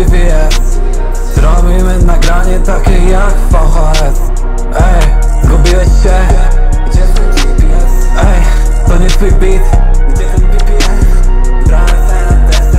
VVS. Zrobimy nagranie takie jak VHS. Ej, zgubiłeś się? Gdzie twój GPS? Ej, to nie twój beat. Gdzie ten BPM? Brałem sobie na tester.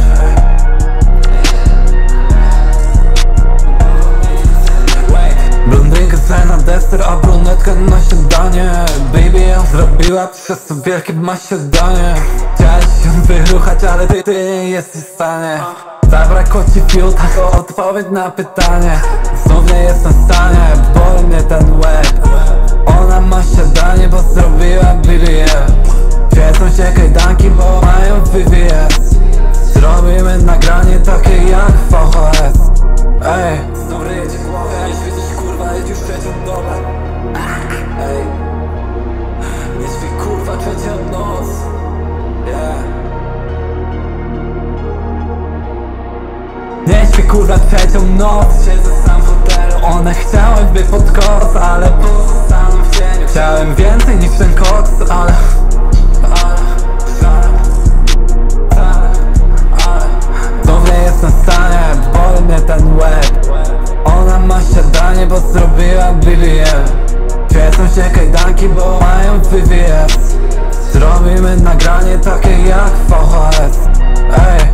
Blondynkę sobie na deser, a brunetkę na śniadanie. Baby, ja zrobiła przez to wielkie masiadanie. Chciałeś się wyruchać, ale ty nie jesteś w stanie. Zabrakło ci fiuta, to odpowiedź na pytanie. Znów nie jestem w stanie, boli mnie ten łeb. Ona ma śniadanie, bo zrobiła BBL. Świecą się kajdanki, bo mają VVS. Zrobimy nagranie takie jak VHS. Ej, znów ryje ci głowę, nie świecisz kurwa, jedź już trzecią dobę. Ej, nie śpi kurwa trzecią noc. Nie śpi kurwa trzecią noc. Siedzę sam w hotelu. One chciały by pod koc, ale pozostanę w cieniu. Chciałem więcej niż ten koks, ale znów nie jestem w stanie, boli mnie ten łeb. Ona ma śniadanie, bo zrobiła BBL. Świecą się kajdanki, bo mają VVS. Zrobimy nagranie takie jak VHS. Ej,